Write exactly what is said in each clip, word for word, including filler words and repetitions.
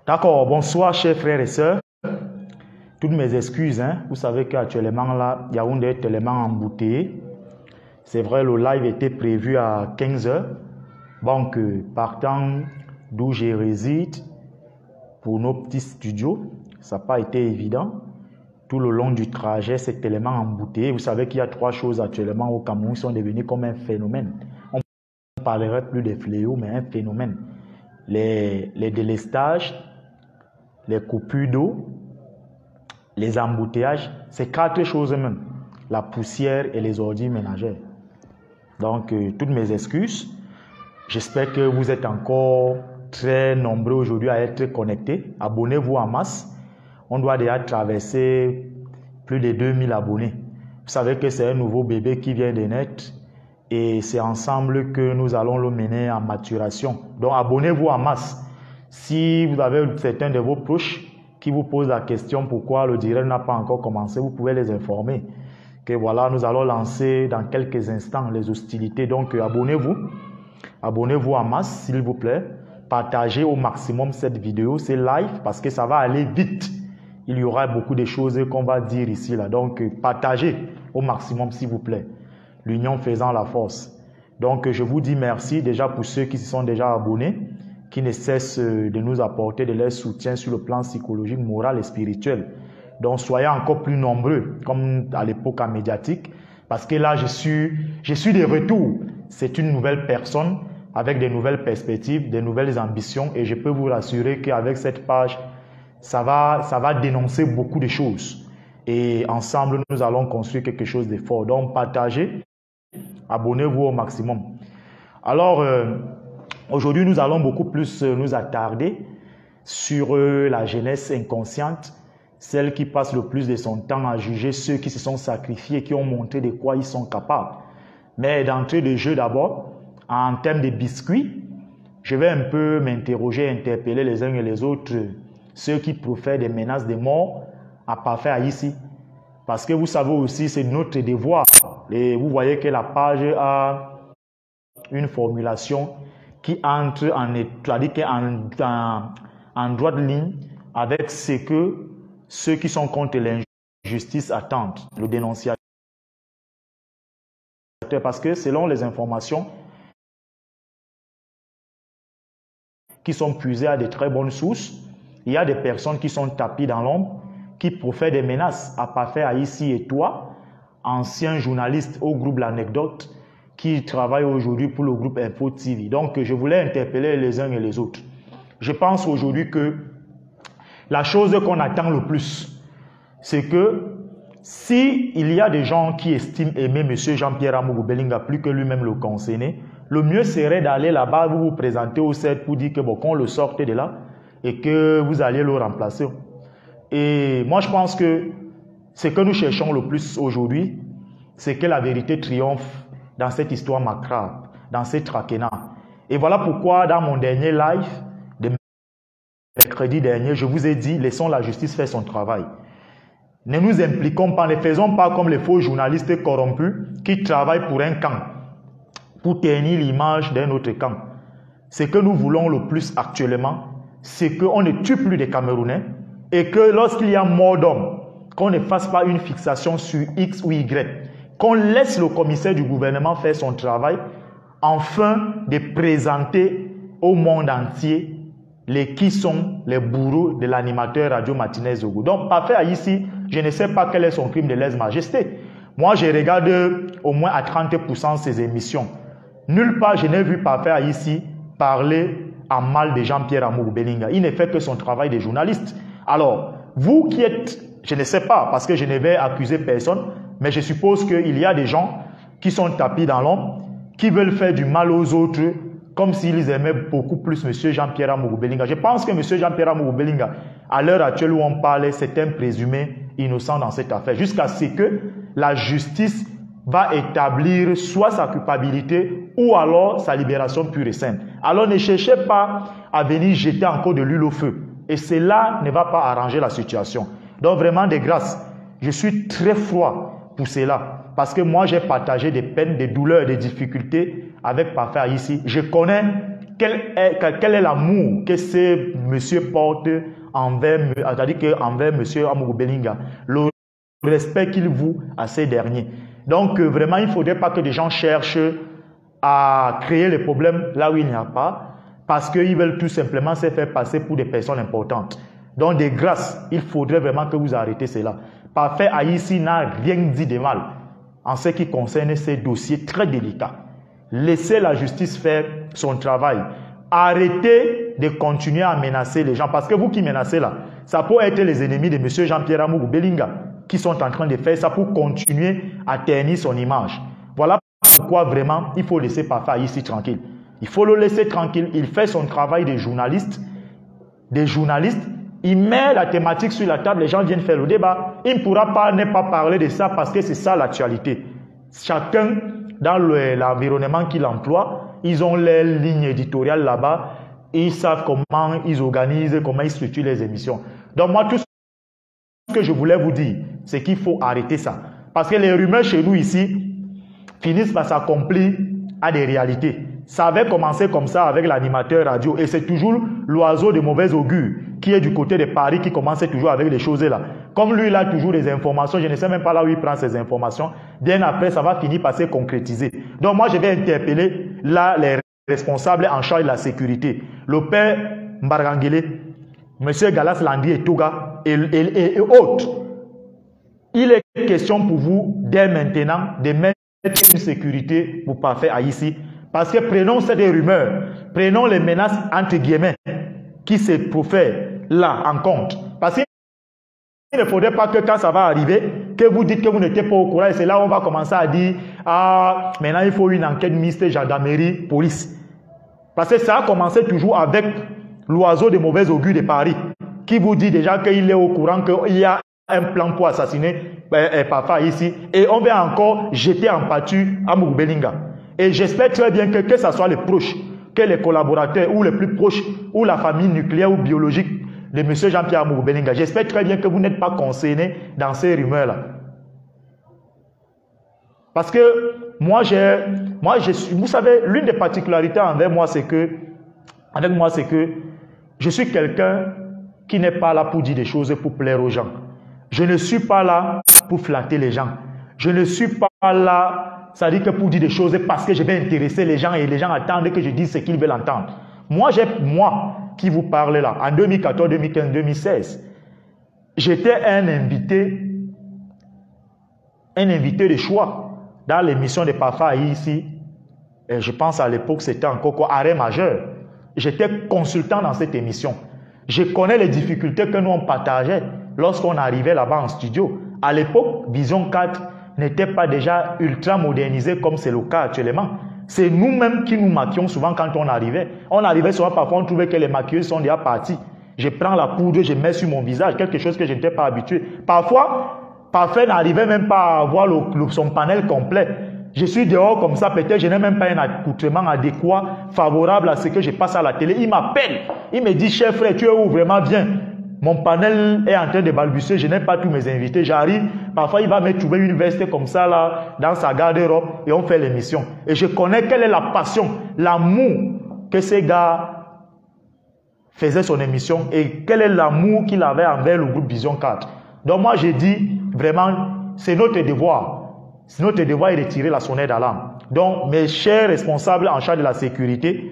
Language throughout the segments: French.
D'accord, bonsoir chers frères et sœurs. Toutes mes excuses, hein. Vous savez qu'actuellement là, Yaoundé est tellement embouteillé. C'est vrai, le live était prévu à quinze heures. Donc, partant d'où je réside, pour nos petits studios, ça n'a pas été évident. Tout le long du trajet, c'est tellement embouteillé. Vous savez qu'il y a trois choses actuellement au Cameroun qui sont devenues comme un phénomène. On ne parlerait plus des fléaux, mais un phénomène. Les, les délestages, les coupures d'eau, les embouteillages, c'est quatre choses même. La poussière et les ordures ménagères. Donc, euh, toutes mes excuses. J'espère que vous êtes encore très nombreux aujourd'hui à être connectés. Abonnez-vous en masse. On doit déjà traverser plus de deux mille abonnés. Vous savez que c'est un nouveau bébé qui vient de naître et c'est ensemble que nous allons le mener en maturation. Donc, abonnez-vous en masse. Si vous avez certains de vos proches qui vous posent la question pourquoi le direct n'a pas encore commencé, vous pouvez les informer que voilà, nous allons lancer dans quelques instants les hostilités. Donc, abonnez-vous. Abonnez-vous en masse, s'il vous plaît. Partagez au maximum cette vidéo, c'est live parce que ça va aller vite. Il y aura beaucoup de choses qu'on va dire ici, là. Donc, partagez au maximum, s'il vous plaît. L'union faisant la force. Donc, je vous dis merci déjà pour ceux qui se sont déjà abonnés, qui ne cessent de nous apporter de leur soutien sur le plan psychologique, moral et spirituel. Donc, soyez encore plus nombreux, comme à l'époque médiatique, parce que là, je suis, je suis de retour. C'est une nouvelle personne avec de nouvelles perspectives, de nouvelles ambitions, et je peux vous rassurer qu'avec cette page, ça va, ça va dénoncer beaucoup de choses. Et ensemble, nous allons construire quelque chose de fort. Donc, partagez, abonnez-vous au maximum. Alors, euh, aujourd'hui, nous allons beaucoup plus nous attarder sur euh, la jeunesse inconsciente, celle qui passe le plus de son temps à juger ceux qui se sont sacrifiés, qui ont montré de quoi ils sont capables. Mais d'entrée de jeu d'abord, en termes de biscuits, je vais un peu m'interroger, interpeller les uns et les autres, ceux qui profèrent des menaces de mort à parfaire ici. Parce que vous savez aussi, c'est notre devoir. Et vous voyez que la page a une formulation qui entre en, en, en, en droite ligne avec ce que ceux qui sont contre l'injustice attendent, le dénonciateur. Parce que selon les informations qui sont puisées à de très bonnes sources, il y a des personnes qui sont tapées dans l'ombre, qui profèrent des menaces à parfaire ici et toi, ancien journaliste au groupe L'Anecdote, qui travaille aujourd'hui pour le groupe Info T V. Donc, je voulais interpeller les uns et les autres. Je pense aujourd'hui que la chose qu'on attend le plus, c'est que si il y a des gens qui estiment aimer M. Jean-Pierre Amougou Bellinga plus que lui-même le concerné, le mieux serait d'aller là-bas, vous vous présenter au C E D pour dire que bon, qu'on le sorte de là et que vous alliez le remplacer. Et moi, je pense que ce que nous cherchons le plus aujourd'hui, c'est que la vérité triomphe dans cette histoire macabre, dans ces traquenards. Et voilà pourquoi, dans mon dernier live, de mercredi dernier, je vous ai dit, laissons la justice faire son travail. Ne nous impliquons pas, ne faisons pas comme les faux journalistes corrompus qui travaillent pour un camp, pour ternir l'image d'un autre camp. Ce que nous voulons le plus actuellement, c'est qu'on ne tue plus des Camerounais et que lorsqu'il y a mort d'homme, qu'on ne fasse pas une fixation sur X ou Y, qu'on laisse le commissaire du gouvernement faire son travail afin de présenter au monde entier les qui sont les bourreaux de l'animateur radio Martinez Zogo. Donc, parfait ici, je ne sais pas quel est son crime de lèse-majesté. Moi, je regarde au moins à trente pour cent ses émissions. Nulle part, je n'ai vu parfait ici parler en mal de Jean-Pierre Amougou Bellinga. Il ne fait que son travail de journaliste. Alors, vous qui êtes, je ne sais pas, parce que je ne vais accuser personne, mais je suppose qu'il y a des gens qui sont tapis dans l'ombre, qui veulent faire du mal aux autres, comme s'ils aimaient beaucoup plus M. Jean-Pierre Amougou Bellinga. Je pense que M. Jean-Pierre Amougou Bellinga, à l'heure actuelle où on parle, c'est un présumé innocent dans cette affaire, jusqu'à ce que la justice va établir soit sa culpabilité ou alors sa libération pure et simple. Alors ne cherchez pas à venir jeter encore de l'huile au feu. Et cela ne va pas arranger la situation. Donc vraiment de grâce, je suis très froid pour cela. Parce que moi j'ai partagé des peines, des douleurs, des difficultés avec Parfait ici. Je connais quel est, quel est l'amour que ce monsieur porte envers, c'est-à-dire que envers monsieur Amougou Bellinga, le respect qu'il voue à ces derniers. Donc euh, vraiment, il ne faudrait pas que des gens cherchent à créer les problèmes là où il n'y a pas, parce qu'ils veulent tout simplement se faire passer pour des personnes importantes. Donc de grâce, il faudrait vraiment que vous arrêtez cela. Parfait Haïti n'a rien dit de mal en ce qui concerne ces dossiers très délicats. Laissez la justice faire son travail. Arrêtez de continuer à menacer les gens. Parce que vous qui menacez là, ça peut être les ennemis de M. Jean-Pierre Amougou Bellinga qui sont en train de faire ça pour continuer à ternir son image. Voilà pourquoi vraiment il faut laisser Parfait ici tranquille. Il faut le laisser tranquille. Il fait son travail de journaliste. Des journalistes. Il met la thématique sur la table, les gens viennent faire le débat. Il ne pourra pas ne pas parler de ça parce que c'est ça l'actualité. Chacun, dans l'environnement qu'il emploie, ils ont les lignes éditoriales là-bas. Ils savent comment ils organisent, comment ils structurent les émissions. Donc moi, tout ce que je voulais vous dire, c'est qu'il faut arrêter ça. Parce que les rumeurs chez nous ici finissent par s'accomplir à des réalités. Ça avait commencé comme ça avec l'animateur radio et c'est toujours l'oiseau de mauvais augure qui est du côté de Paris qui commence toujours avec les choses là. Comme lui, il a toujours des informations, je ne sais même pas là où il prend ces informations. Bien après, ça va finir par se concrétiser. Donc moi, je vais interpeller là les responsables en charge de la sécurité. Le père Mbarangele, M. Galas Landry et Toga et, et, et, et autres. Il est question pour vous, dès maintenant, de mettre une sécurité pour Parfait Haïti. Parce que prenons ces rumeurs, prenons les menaces entre guillemets qui se profèrent là en compte. Parce qu'il ne faudrait pas que quand ça va arriver, que vous dites que vous n'étiez pas au courant et c'est là où on va commencer à dire ah, maintenant il faut une enquête mixte gendarmerie, police. Parce que ça a commencé toujours avec l'oiseau de mauvais augure de Paris qui vous dit déjà qu'il est au courant qu'il y a un plan pour assassiner euh, Parfait ici et on va encore jeter en pâture Amougou Bellinga. Et j'espère très bien que, que ce soit les proches, que les collaborateurs ou les plus proches, ou la famille nucléaire ou biologique de M. Jean-Pierre Amougou Bellinga, j'espère très bien que vous n'êtes pas concernés dans ces rumeurs-là. Parce que moi, j'ai, moi je suis, vous savez, l'une des particularités envers moi, c'est que, avec moi, c'est que je suis quelqu'un qui n'est pas là pour dire des choses pour plaire aux gens. Je ne suis pas là pour flatter les gens. Je ne suis pas là... Ça dit que pour dire des choses parce que je vais intéresser les gens et les gens attendent que je dise ce qu'ils veulent entendre. Moi, j'ai moi qui vous parle là, en deux mille quatorze, deux mille quinze, deux mille seize, j'étais un invité, un invité de choix dans l'émission de Parfait ici. Et je pense à l'époque, c'était encore quoi, arrêt majeur. J'étais consultant dans cette émission. Je connais les difficultés que nous on partageait lorsqu'on arrivait là-bas en studio. À l'époque, Vision quatre n'était pas déjà ultra modernisé comme c'est le cas actuellement. C'est nous-mêmes qui nous maquillons souvent quand on arrivait. On arrivait souvent, parfois on trouvait que les maquilleuses sont déjà parties. Je prends la poudre, je mets sur mon visage, quelque chose que je n'étais pas habitué. Parfois, Parfait n'arrivait même pas à avoir le, le, son panel complet. Je suis dehors comme ça, peut-être je n'ai même pas un accoutrement adéquat, favorable à ce que je passe à la télé. Il m'appelle, il me dit, cher frère, tu es où vraiment bien? Mon panel est en train de balbutier, je n'ai pas tous mes invités, j'arrive, parfois il va me trouver une veste comme ça là, dans sa garde-robe et on fait l'émission. Et je connais quelle est la passion, l'amour que ces gars faisaient son émission et quel est l'amour qu'il avait envers le groupe Vision quatre. Donc moi j'ai dit, vraiment, c'est notre devoir, c'est notre devoir de tirer la sonnette d'alarme. Donc mes chers responsables en charge de la sécurité,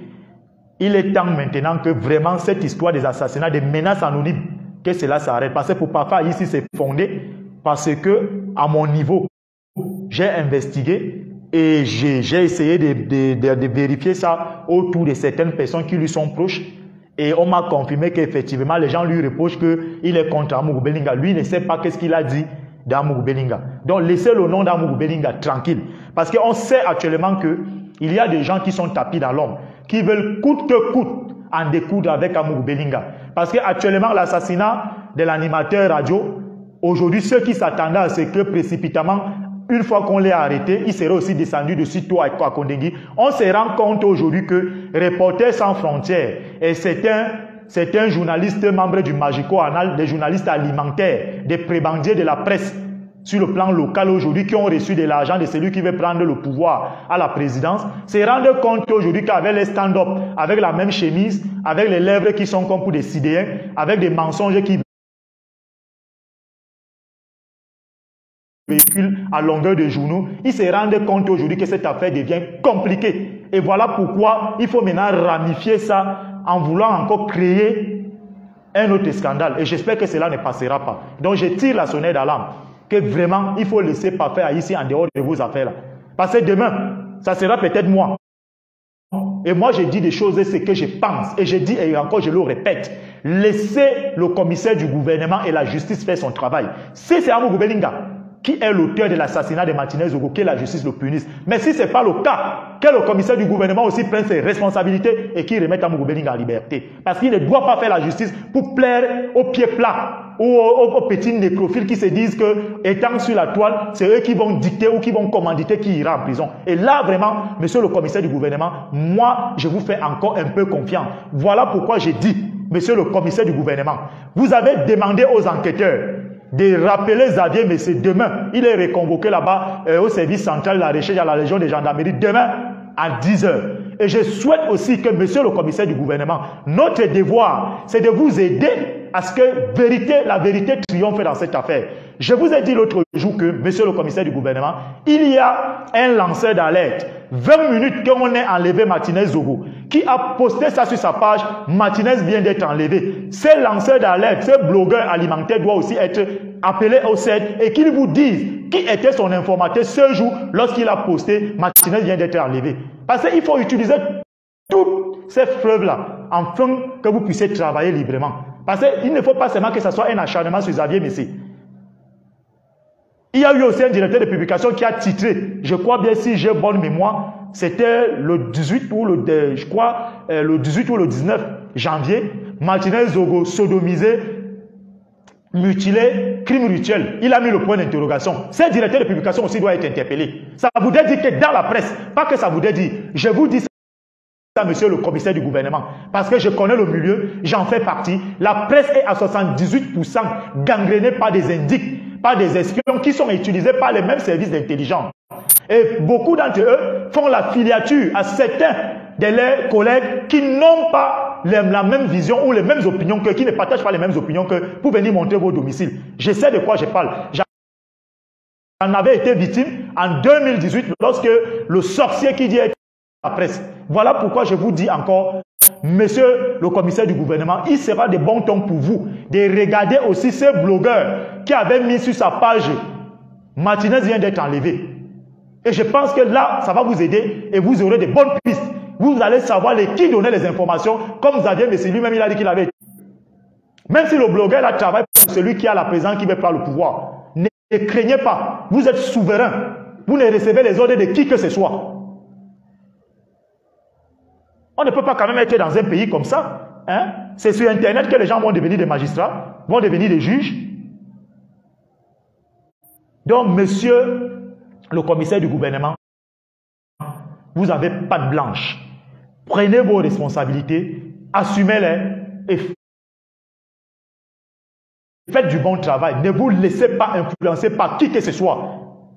il est temps maintenant que vraiment cette histoire des assassinats, des menaces anonymes, que cela s'arrête. Parce que pour Parfait ici, c'est fondé parce que, à mon niveau, j'ai investigué et j'ai essayé de, de, de, de vérifier ça autour de certaines personnes qui lui sont proches. Et on m'a confirmé qu'effectivement, les gens lui reprochent qu'il est contre Amougou Bellinga. Lui, il ne sait pas qu'est-ce qu'il a dit d'Amougou Bellinga. Donc, laissez le nom d'Amougou Bellinga tranquille. Parce qu'on sait actuellement qu'il y a des gens qui sont tapis dans l'ombre, qui veulent coûte que coûte en découdre avec Amougou Bellinga. Parce qu'actuellement, l'assassinat de l'animateur radio, aujourd'hui, ceux qui s'attendaient à ce que précipitamment, une fois qu'on l'ait arrêté, il serait aussi descendu de sitôt à Kondengui. On se rend compte aujourd'hui que Reporters sans frontières, et c'est un, c'est un journaliste membre du Magico Anal, des journalistes alimentaires, des prébandiers de la presse, sur le plan local aujourd'hui, qui ont reçu de l'argent de celui qui veut prendre le pouvoir à la présidence, se rendent compte aujourd'hui qu'avec les stand-up, avec la même chemise, avec les lèvres qui sont comme pour des sidéens, avec des mensonges qui véhiculent à longueur de journaux, ils se rendent compte aujourd'hui que cette affaire devient compliquée. Et voilà pourquoi il faut maintenant ramifier ça en voulant encore créer un autre scandale. Et j'espère que cela ne passera pas. Donc je tire la sonnette d'alarme. Que vraiment, il faut laisser pas faire ici en dehors de vos affaires là. Parce que demain, ça sera peut-être moi. Et moi, je dis des choses, c'est ce que je pense. Et je dis, et encore, je le répète, laissez le commissaire du gouvernement et la justice faire son travail. Si c'est Amougou Belinga qui est l'auteur de l'assassinat de Martinez Zogo, que la justice le punisse. Mais si ce n'est pas le cas, que le commissaire du gouvernement aussi prenne ses responsabilités et qu'il remette Amougou Belinga en liberté. Parce qu'il ne doit pas faire la justice pour plaire aux pieds plats ou aux, aux petits nécrophiles qui se disent que, étant sur la toile, c'est eux qui vont dicter ou qui vont commanditer qui ira en prison. Et là, vraiment, monsieur le commissaire du gouvernement, moi, je vous fais encore un peu confiance. Voilà pourquoi j'ai dit, monsieur le commissaire du gouvernement, vous avez demandé aux enquêteurs de rappeler Xavier Messé demain. Il est reconvoqué là-bas euh, au service central de la recherche à la région de gendarmerie demain à dix heures. Et je souhaite aussi que monsieur le commissaire du gouvernement, notre devoir, c'est de vous aider à ce que vérité, la vérité triomphe dans cette affaire. Je vous ai dit l'autre jour que, monsieur le commissaire du gouvernement, il y a un lanceur d'alerte, vingt minutes qu'on ait enlevé Martinez Zogo, qui a posté ça sur sa page, Martinez vient d'être enlevé. Ces lanceurs d'alerte, ces blogueurs alimentaires doivent aussi être appelés au C E D et qu'ils vous disent qui était son informateur ce jour lorsqu'il a posté Martinez vient d'être enlevé. Parce qu'il faut utiliser toutes ces preuves-là afin que vous puissiez travailler librement. Parce qu'il ne faut pas seulement que ce soit un acharnement sur Xavier Messé. Il y a eu aussi un directeur de publication qui a titré, je crois bien si j'ai bonne mémoire, c'était le dix-huit ou le, je crois, euh, le dix-huit ou le dix-neuf janvier, Martinez Zogo sodomisé, mutilé, crime rituel. Il a mis le point d'interrogation. Ce directeur de publication aussi doit être interpellé. Ça voudrait dire que dans la presse, pas que ça voudrait dire, je vous dis ça, monsieur le commissaire du gouvernement, parce que je connais le milieu, j'en fais partie. La presse est à soixante-dix-huit pour cent gangrénée par des indiques, par des espions qui sont utilisés par les mêmes services d'intelligence. Et beaucoup d'entre eux font la filiature à certains de leurs collègues qui n'ont pas les, la même vision ou les mêmes opinions que, qui ne partagent pas les mêmes opinions que pour venir montrer vos domiciles. Je sais de quoi je parle. J'en avais été victime en deux mille dix-huit lorsque le sorcier qui dit être la presse. Voilà pourquoi je vous dis encore, monsieur le commissaire du gouvernement, il sera de bon ton pour vous de regarder aussi ces blogueurs qui avaient mis sur sa page Martinez vient d'être enlevé. Et je pense que là, ça va vous aider et vous aurez de bonnes pistes. Vous allez savoir les, qui donnait les informations, comme Xavier Messé lui-même, il a dit qu'il avait. Même si le blogueur là travaille pour celui qui a la présence, qui veut prendre le pouvoir. Ne, ne craignez pas, vous êtes souverain. Vous ne recevez les ordres de qui que ce soit. On ne peut pas quand même être dans un pays comme ça. Hein? C'est sur Internet que les gens vont devenir des magistrats, vont devenir des juges. Donc, monsieur le commissaire du gouvernement, vous n'avez pas de blanche. Prenez vos responsabilités, assumez-les et faites du bon travail. Ne vous laissez pas influencer par qui que ce soit.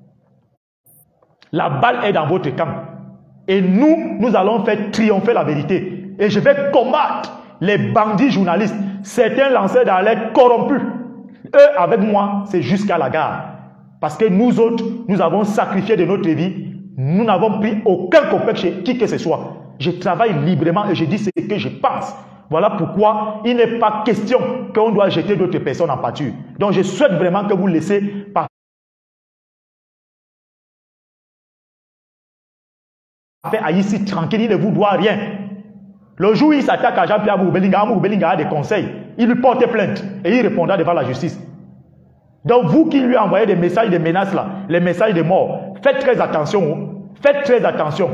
La balle est dans votre camp. Et nous, nous allons faire triompher la vérité. Et je vais combattre les bandits journalistes, certains lanceurs d'alerte corrompus. Eux, avec moi, c'est jusqu'à la gare. Parce que nous autres, nous avons sacrifié de notre vie. Nous n'avons pris aucun complexe chez qui que ce soit. Je travaille librement et je dis ce que je pense. Voilà pourquoi il n'est pas question qu'on doit jeter d'autres personnes en pâture. Donc je souhaite vraiment que vous laissez partir ici tranquille, il ne vous doit rien. Le jour où il s'attaque à Jean-Pierre Amougou Belinga, Amougou Belinga a des conseils. Il lui porte plainte et il répondra devant la justice. Donc vous qui lui envoyez des messages de menaces là, les messages de mort, faites très attention. Faites très attention.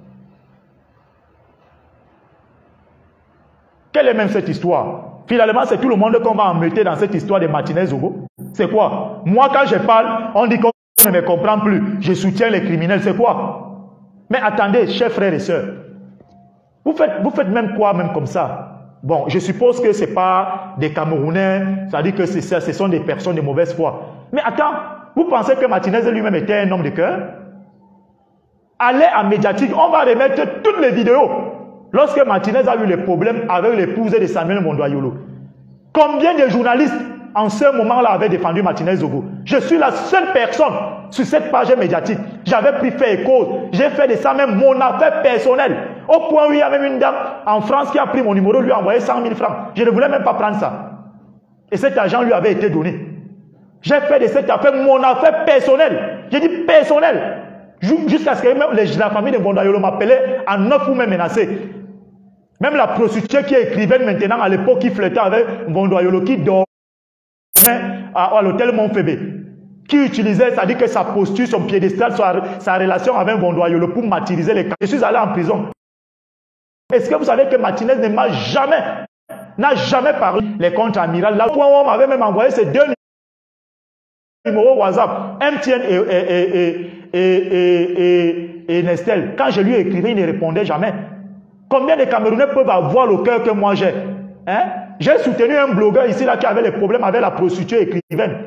Quelle est même cette histoire? Finalement, c'est tout le monde qu'on va embêter dans cette histoire de Martinez Zogo. C'est quoi? Moi, quand je parle, on dit qu'on ne me comprend plus. Je soutiens les criminels. C'est quoi? Mais attendez, chers frères et sœurs, vous faites, vous faites même quoi, même comme ça? Bon, je suppose que ce n'est pas des Camerounais, c'est-à-dire que ce sont des personnes de mauvaise foi. Mais attends, Vous pensez que Martinez lui-même était un homme de cœur? Allez à Médiatique, on va remettre toutes les vidéos. Lorsque Martinez a eu les problèmes avec l'épouse de Samuel Mondoyolo. Combien de journalistes en ce moment-là avaient défendu Martinez Zogo? Je suis la seule personne sur cette page médiatique. J'avais pris fait et cause. J'ai fait de ça même mon affaire personnelle. Au point où il y a même une dame en France qui a pris mon numéro, lui a envoyé cent mille francs. Je ne voulais même pas prendre ça. Et cet argent lui avait été donné. J'ai fait de cette affaire mon affaire personnelle. J'ai dit personnelle. Jusqu'à ce que même la famille de Mondoyolo m'appelait en neuf ou même menacé. Même la prostituée qui est écrivaine maintenant à l'époque qui flirtait avec Mondoyolo, qui dormait à, à l'hôtel Montfébé, qui utilisait, c'est-à-dire que sa posture, son piédestal, sa, sa relation avec Mondoyolo pour martyriser les cas. Je suis allé en prison. Est-ce que vous savez que Martinez ne m'a jamais, n'a jamais parlé les contre-amiral? Là où on m'avait même envoyé ces deux numéros WhatsApp, M T N et, et, et, et, et, et, et Nestel. Quand je lui écrivais, il ne répondait jamais. Combien de Camerounais peuvent avoir le cœur que moi j'ai? Hein? J'ai soutenu un blogueur ici là qui avait des problèmes avec la prostituée écrivaine.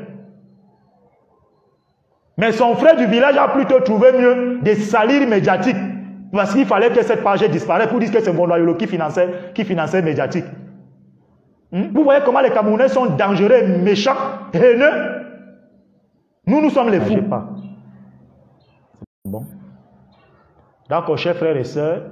Mais son frère du village a plutôt trouvé mieux de salir médiatique. Parce qu'il fallait que cette page disparaisse pour dire que c'est Mondoyolo qui finançait, qui finançait médiatique. Hmm? Vous voyez comment les Camerounais sont dangereux, méchants, haineux. Nous, nous sommes les fous. Pas. Bon. D'accord, chers frères et sœurs,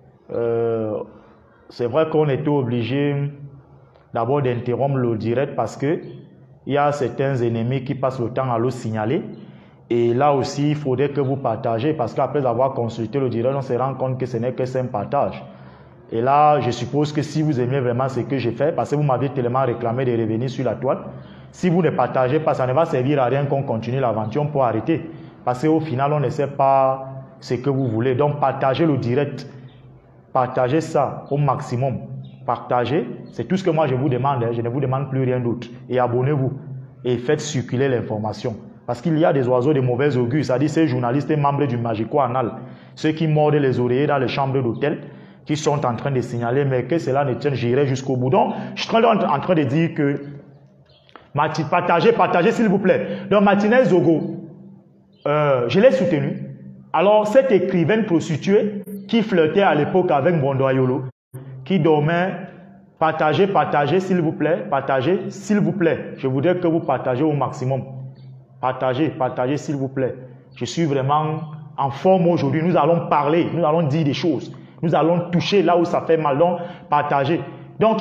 euh, c'est vrai qu'on était obligé d'abord d'interrompre le direct parce que il y a certains ennemis qui passent le temps à le signaler. Et là aussi, il faudrait que vous partagez parce qu'après avoir consulté le direct, on se rend compte que ce n'est que c'est un partage. Et là, je suppose que si vous aimez vraiment ce que j'ai fait, parce que vous m'avez tellement réclamé de revenir sur la toile, si vous ne partagez pas, ça ne va servir à rien qu'on continue l'aventure pour arrêter. Parce qu'au final, on ne sait pas ce que vous voulez. Donc, partagez le direct. Partagez ça au maximum. Partagez, c'est tout ce que moi je vous demande. Je ne vous demande plus rien d'autre. Et abonnez-vous. Et faites circuler l'information. Parce qu'il y a des oiseaux de mauvais augure, c'est-à-dire ces journalistes et membres du Magico-Anal, ceux qui mordent les oreillers dans les chambres d'hôtel, qui sont en train de signaler, mais que cela ne tienne, j'irai jusqu'au bout. Donc, je suis en train de dire que partagez, partagez s'il vous plaît. Donc, Martinez Zogo, euh, je l'ai soutenu. Alors, cette écrivaine prostituée qui flirtait à l'époque avec Mondoyolo, qui dormait, partagez, partagez s'il vous plaît, partagez s'il vous plaît. Je voudrais que vous partagez au maximum. Partagez, partagez s'il vous plaît. Je suis vraiment en forme aujourd'hui. Nous allons parler, nous allons dire des choses. Nous allons toucher là où ça fait mal. Donc, partagez. Donc,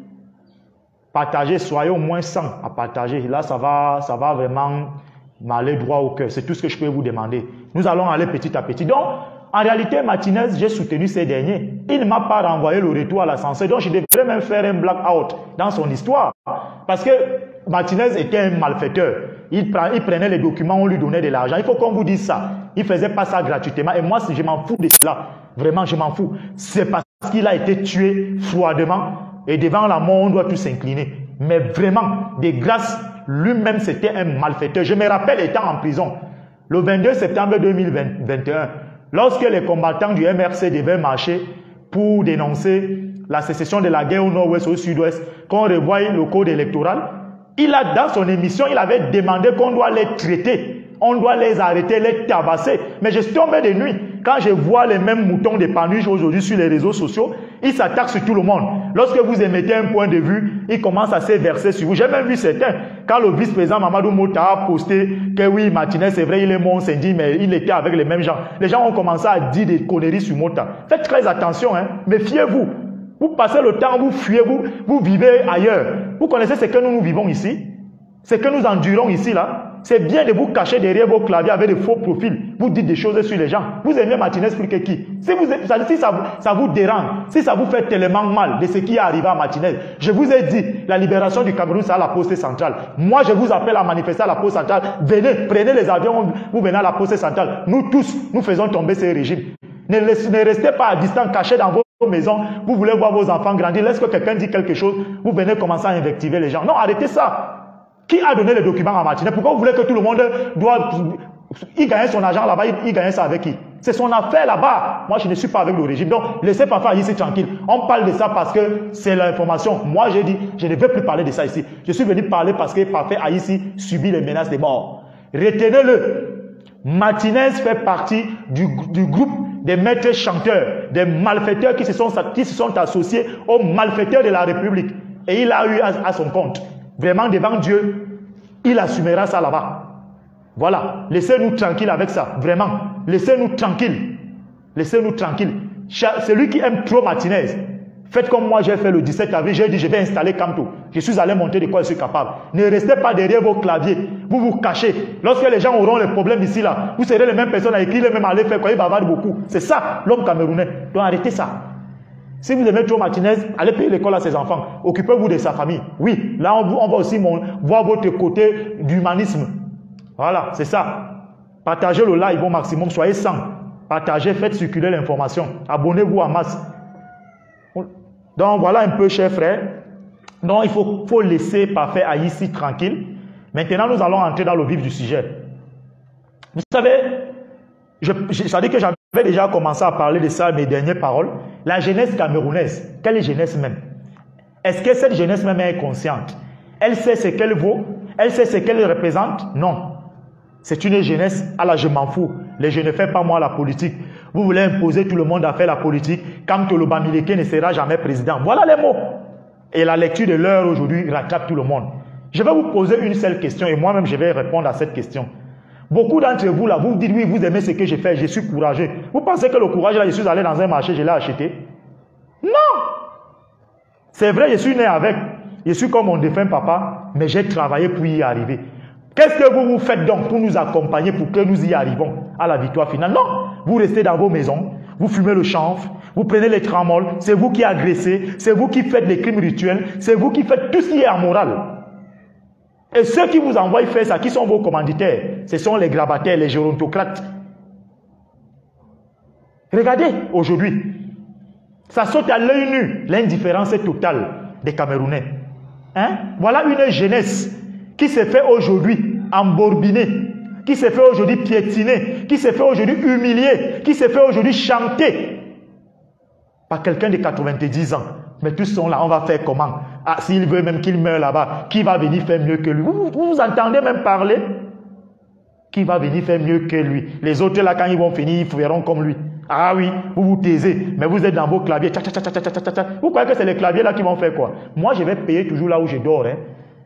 partagez, soyez au moins cent à partager. Là, ça va, ça va vraiment m'aller droit au cœur. C'est tout ce que je peux vous demander. Nous allons aller petit à petit. Donc, en réalité, Martinez, j'ai soutenu ces derniers. Il ne m'a pas renvoyé le retour à la censure. Donc, je devrais même faire un blackout dans son histoire. Parce que Martinez était un malfaiteur. Il, prend, il prenait les documents, on lui donnait de l'argent. Il faut qu'on vous dise ça. Il ne faisait pas ça gratuitement. Et moi, si je m'en fous de cela, vraiment, je m'en fous. C'est parce qu'il a été tué froidement. Et devant la mort, on doit tous s'incliner. Mais vraiment, de grâce, lui-même, c'était un malfaiteur. Je me rappelle étant en prison, le vingt-deux septembre deux mille vingt et un, lorsque les combattants du M R C devaient marcher pour dénoncer la sécession de la guerre au nord-ouest, au sud-ouest, qu'on revoie le code électoral, il a, dans son émission, il avait demandé qu'on doit les traiter, on doit les arrêter, les tabasser. Mais je suis tombé de nuit. Quand je vois les mêmes moutons de Panurge aujourd'hui sur les réseaux sociaux, ils s'attaquent sur tout le monde. Lorsque vous émettez un point de vue, ils commencent à se verser sur vous. J'ai même vu certains, quand le vice-président Mamadou Mota a posté que oui, Martinez, c'est vrai, il est mort, on s'est dit, mais il était avec les mêmes gens. Les gens ont commencé à dire des conneries sur Mota. Faites très attention, hein. Méfiez-vous. Vous passez le temps, vous fuyez, vous, vous vivez ailleurs. Vous connaissez ce que nous, nous vivons ici? Ce que nous endurons ici, là? C'est bien de vous cacher derrière vos claviers avec de faux profils. Vous dites des choses sur les gens. Vous aimez Martinez plus que qui? Si, vous, si ça, vous, ça vous dérange, si ça vous fait tellement mal de ce qui est arrivé à Martinez, je vous ai dit, la libération du Cameroun, c'est à la poste centrale. Moi, je vous appelle à manifester à la poste centrale. Venez, prenez les avions, vous venez à la poste centrale. Nous tous, nous faisons tomber ces régimes. Ne, ne restez pas à distance, cachés dans vos maisons. Vous voulez voir vos enfants grandir. Lorsque quelqu'un dit quelque chose, vous venez commencer à invectiver les gens. Non, arrêtez ça. Qui a donné les documents à Martinez? Pourquoi vous voulez que tout le monde doit... Il gagne son argent là-bas, il, il gagne ça avec qui? C'est son affaire là-bas. Moi, je ne suis pas avec le régime. Donc, laissez Papa ici tranquille. On parle de ça parce que c'est l'information. Moi, j'ai dit, je ne veux plus parler de ça ici. Je suis venu parler parce que Papa a ici subi les menaces de mort. Retenez-le. Martinez fait partie du, du groupe des maîtres chanteurs, des malfaiteurs qui se sont, qui se sont associés aux malfaiteurs de la République. Et il a eu à, à son compte. Vraiment, devant Dieu, il assumera ça là-bas. Voilà. Laissez-nous tranquilles avec ça. Vraiment. Laissez-nous tranquilles. Laissez-nous tranquilles. Celui qui aime trop Martinez, faites comme moi j'ai fait le dix-sept avril, j'ai dit je vais installer Camto. Je suis allé montrer de quoi je suis capable. Ne restez pas derrière vos claviers. Vous vous cachez. Lorsque les gens auront les problèmes ici là, vous serez les mêmes personnes à écrire, les mêmes à aller faire quoi, ils bavardent beaucoup. C'est ça l'homme camerounais. Donc arrêtez ça. Si vous aimez trop Martinez, allez payer l'école à ses enfants. Occupez-vous de sa famille. Oui, là on, on va aussi mon, voir votre côté d'humanisme. Voilà, c'est ça. Partagez le live au maximum, soyez cent. Partagez, faites circuler l'information. Abonnez-vous en masse. Donc voilà un peu, chers frères. Donc il faut, faut laisser Parfait Haïti tranquille. Maintenant, nous allons entrer dans le vif du sujet. Vous savez, je, je, ça dit que j'avais déjà commencé à parler de ça, mes dernières paroles. La jeunesse camerounaise, quelle est jeunesse même? Est-ce que cette jeunesse même est consciente? Elle sait ce qu'elle vaut? Elle sait ce qu'elle représente? Non. C'est une jeunesse à la je m'en fous. Les je ne fais pas moi la politique. Vous voulez imposer tout le monde à faire la politique quand le Bamileke ne sera jamais président. Voilà les mots. Et la lecture de l'heure aujourd'hui rattrape tout le monde. Je vais vous poser une seule question et moi-même je vais répondre à cette question. Beaucoup d'entre vous là, vous dites oui, vous aimez ce que j'ai fait, je suis courageux. Vous pensez que le courage là, je suis allé dans un marché, je l'ai acheté? Non! C'est vrai, je suis né avec. Je suis comme mon défunt papa, mais j'ai travaillé pour y arriver. Qu'est-ce que vous vous faites donc pour nous accompagner pour que nous y arrivons à la victoire finale? Non! Vous restez dans vos maisons, vous fumez le chanvre, vous prenez les tramoles, c'est vous qui agressez, c'est vous qui faites les crimes rituels, c'est vous qui faites tout ce qui est amoral. Et ceux qui vous envoient faire ça, qui sont vos commanditaires, ce sont les grabataires, les gérontocrates. Regardez aujourd'hui, ça saute à l'œil nu, l'indifférence est totale des Camerounais. Hein? Voilà une jeunesse qui se fait aujourd'hui embourbiner, qui se fait aujourd'hui piétiner, qui se fait aujourd'hui humilier, qui se fait aujourd'hui chanter par quelqu'un de quatre-vingt-dix ans. Mais tous sont là, on va faire comment? Ah, s'il veut même qu'il meure là-bas, qui va venir faire mieux que lui? Vous, vous, vous entendez même parler? Qui va venir faire mieux que lui? Les autres là, quand ils vont finir, ils feront comme lui. Ah oui, vous vous taisez, mais vous êtes dans vos claviers. Tcha, tcha, tcha, tcha, tcha, tcha. Vous croyez que c'est les claviers là qui vont faire quoi? Moi, je vais payer toujours là où je dors. Hein.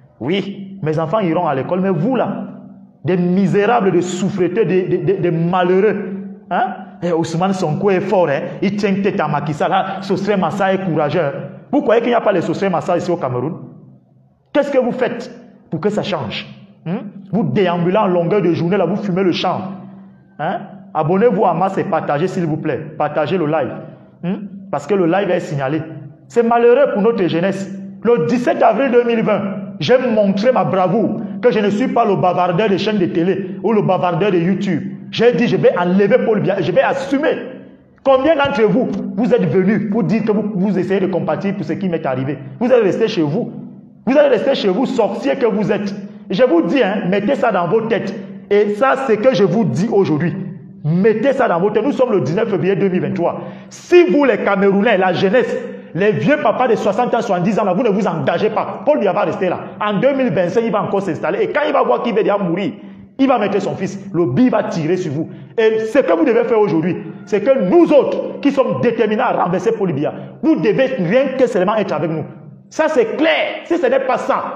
Oui, mes enfants iront à l'école, mais vous là, des misérables, des souffreteux, des, des, des, des malheureux. Hein? Et Ousmane Sonko est fort, hein? Il tient tête à Macky Sall. Là, Sostre Massa est courageux. Vous croyez qu'il n'y a pas les Sostre Massa ici au Cameroun? Qu'est-ce que vous faites pour que ça change? Hein? Vous déambulez en longueur de journée, là, vous fumez le champ. Hein? Abonnez-vous à masse et partagez, s'il vous plaît. Partagez le live. Hein? Parce que le live est signalé. C'est malheureux pour notre jeunesse. Le dix-sept avril deux mille vingt, j'ai montré ma bravoure que je ne suis pas le bavardeur des chaînes de télé ou le bavardeur de YouTube. J'ai dit, je vais enlever Paul Biya, je vais assumer. Combien d'entre vous, vous êtes venus pour dire que vous, vous essayez de compatir pour ce qui m'est arrivé? Vous allez rester chez vous. Vous allez rester chez vous, sorciers que vous êtes. Je vous dis, hein, mettez ça dans vos têtes. Et ça, c'est que je vous dis aujourd'hui. Mettez ça dans vos têtes. Nous sommes le dix-neuf février deux mille vingt-trois. Si vous, les Camerounais, la jeunesse, les vieux papas de soixante ans, soixante-dix ans, là, vous ne vous engagez pas. Paul Biya va rester là. En deux mille vingt-cinq, il va encore s'installer. Et quand il va voir qu'il va déjà mourir, il va mettre son fils. Le bi va tirer sur vous. Et ce que vous devez faire aujourd'hui, c'est que nous autres, qui sommes déterminés à renverser Paul Biya, vous devez rien que seulement être avec nous. Ça, c'est clair. Si ce n'est pas ça,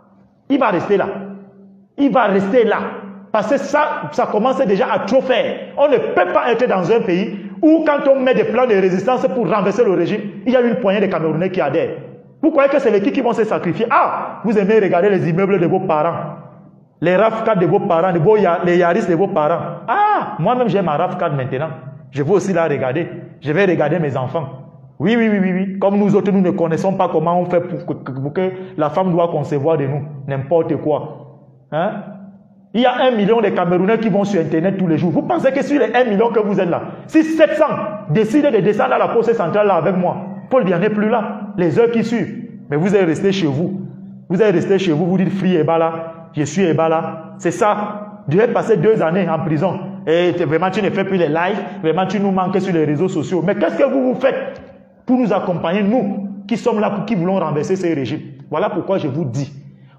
il va rester là. Il va rester là. Parce que ça, ça commence déjà à trop faire. On ne peut pas être dans un pays où quand on met des plans de résistance pour renverser le régime, il y a une poignée de Camerounais qui adhèrent. Vous croyez que c'est les qui qui vont se sacrifier? Ah, vous aimez regarder les immeubles de vos parents. Les RAV quatre de vos parents, les, beaux, les Yaris de vos parents. Ah, moi-même j'ai ma RAV quatre maintenant. Je vais aussi la regarder. Je vais regarder mes enfants. Oui, oui, oui, oui, oui. Comme nous autres, nous ne connaissons pas comment on fait pour que, pour que la femme doit concevoir de nous. N'importe quoi. Hein? Il y a un million de Camerounais qui vont sur Internet tous les jours. Vous pensez que sur les un million que vous êtes là, si sept cents décident de descendre à la poste centrale là avec moi, Paul Biya n'est plus là. Les heures qui suivent. Mais vous allez rester chez vous. Vous allez rester chez vous, vous dites Free Ebala. Je suis Ebala. C'est ça. Tu as passé deux années en prison. Et vraiment, tu ne fais plus les lives. Vraiment, tu nous manques sur les réseaux sociaux. Mais qu'est-ce que vous vous faites pour nous accompagner, nous, qui sommes là, qui voulons renverser ces régimes? Voilà pourquoi je vous dis.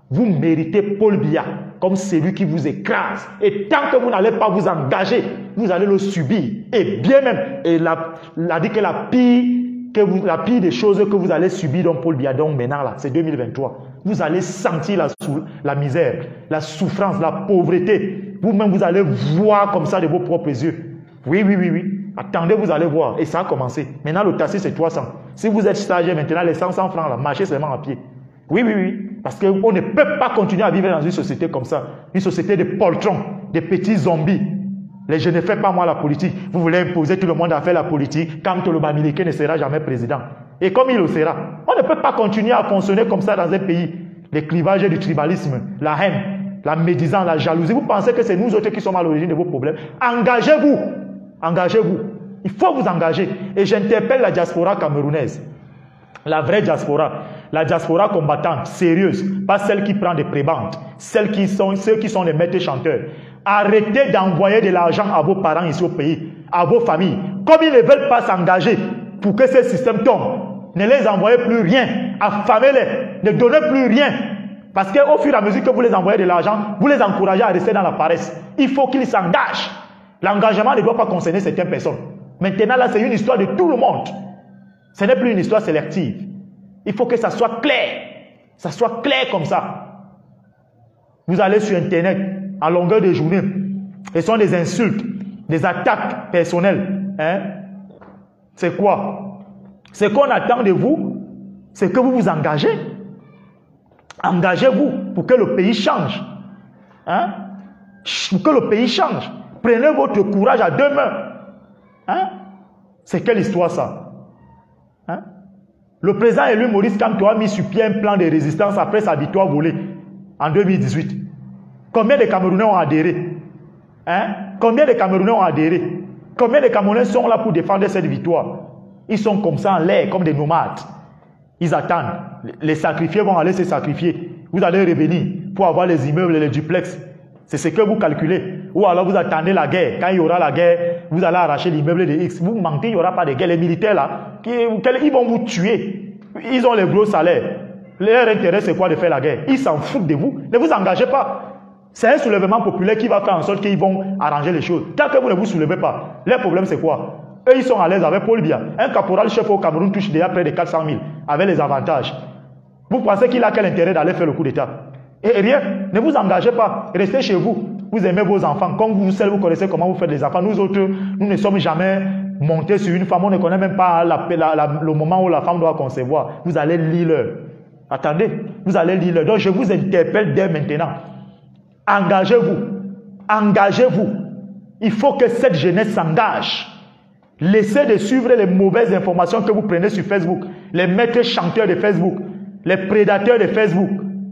Vous méritez Paul Biya comme celui qui vous écrase. Et tant que vous n'allez pas vous engager, vous allez le subir. Et bien même, et la, la dit que la pire, que vous, la pire des choses que vous allez subir dans Paul Biya, donc maintenant là, c'est deux mille vingt-trois. Vous allez sentir la, la misère, la souffrance, la pauvreté. Vous-même, vous allez voir comme ça de vos propres yeux. Oui, oui, oui, oui. Attendez, vous allez voir. Et ça a commencé. Maintenant, le taxi, c'est trois cents. Si vous êtes stagiaire, maintenant, les cent francs, là, marchez seulement à pied. Oui, oui, oui. Parce qu'on ne peut pas continuer à vivre dans une société comme ça. Une société de poltrons, de petits zombies. Les je ne fais pas moi la politique. Vous voulez imposer tout le monde à faire la politique quand le Bamileke ne sera jamais président. Et comme il le sera. On ne peut pas continuer à fonctionner comme ça dans un pays. Les clivages du tribalisme, la haine, la médisance, la jalousie. Vous pensez que c'est nous autres qui sommes à l'origine de vos problèmes? Engagez-vous. Engagez-vous. Il faut vous engager. Et j'interpelle la diaspora camerounaise. La vraie diaspora. La diaspora combattante, sérieuse. Pas celle qui prend des prébendes. Celles qui sont, ceux qui sont les maîtres chanteurs. Arrêtez d'envoyer de l'argent à vos parents ici au pays, à vos familles. Comme ils ne veulent pas s'engager pour que ce système tombe, ne les envoyez plus rien. Affamez-les. Ne donnez plus rien. Parce qu'au fur et à mesure que vous les envoyez de l'argent, vous les encouragez à rester dans la paresse. Il faut qu'ils s'engagent. L'engagement ne doit pas concerner certaines personnes. Maintenant, là, c'est une histoire de tout le monde. Ce n'est plus une histoire sélective. Il faut que ça soit clair. Ça soit clair comme ça. Vous allez sur Internet, à longueur de journée. Ce sont des insultes, des attaques personnelles. Hein? C'est quoi? Ce qu'on attend de vous, c'est que vous vous engagez. Engagez-vous pour que le pays change. Hein? Pour que le pays change. Prenez votre courage à deux mains. Hein? C'est quelle histoire ça? Hein? Le président élu Maurice Kamto a mis sur pied un plan de résistance après sa victoire volée en deux mille dix-huit. Combien de Camerounais ont adhéré? Hein? Combien de Camerounais ont adhéré? Combien de Camerounais sont là pour défendre cette victoire? Ils sont comme ça en l'air, comme des nomades. Ils attendent. Les sacrifiés vont aller se sacrifier. Vous allez revenir pour avoir les immeubles et les duplex. C'est ce que vous calculez. Ou alors vous attendez la guerre. Quand il y aura la guerre, vous allez arracher l'immeuble de X. Vous mentez, il n'y aura pas de guerre. Les militaires là, qui, ils vont vous tuer. Ils ont les gros salaires. Leur intérêt, c'est quoi de faire la guerre? Ils s'en foutent de vous. Ne vous engagez pas. C'est un soulèvement populaire qui va faire en sorte qu'ils vont arranger les choses. Tant que vous ne vous soulevez pas, leur problème c'est quoi? Eux, ils sont à l'aise avec Paul Biya. Un caporal chef au Cameroun touche déjà près de quatre cent mille avec les avantages. Vous pensez qu'il a quel intérêt d'aller faire le coup d'État? Et rien. Ne vous engagez pas. Restez chez vous. Vous aimez vos enfants. Comme vous seuls, vous connaissez comment vous faites les enfants. Nous autres, nous ne sommes jamais montés sur une femme. On ne connaît même pas la, la, la, le moment où la femme doit concevoir. Vous allez lire l'heure. Attendez. Vous allez lire l'heure. Donc, je vous interpelle dès maintenant. Engagez-vous. Engagez-vous. Il faut que cette jeunesse s'engage. Laissez de suivre les mauvaises informations que vous prenez sur Facebook. Les maîtres chanteurs de Facebook. Les prédateurs de Facebook.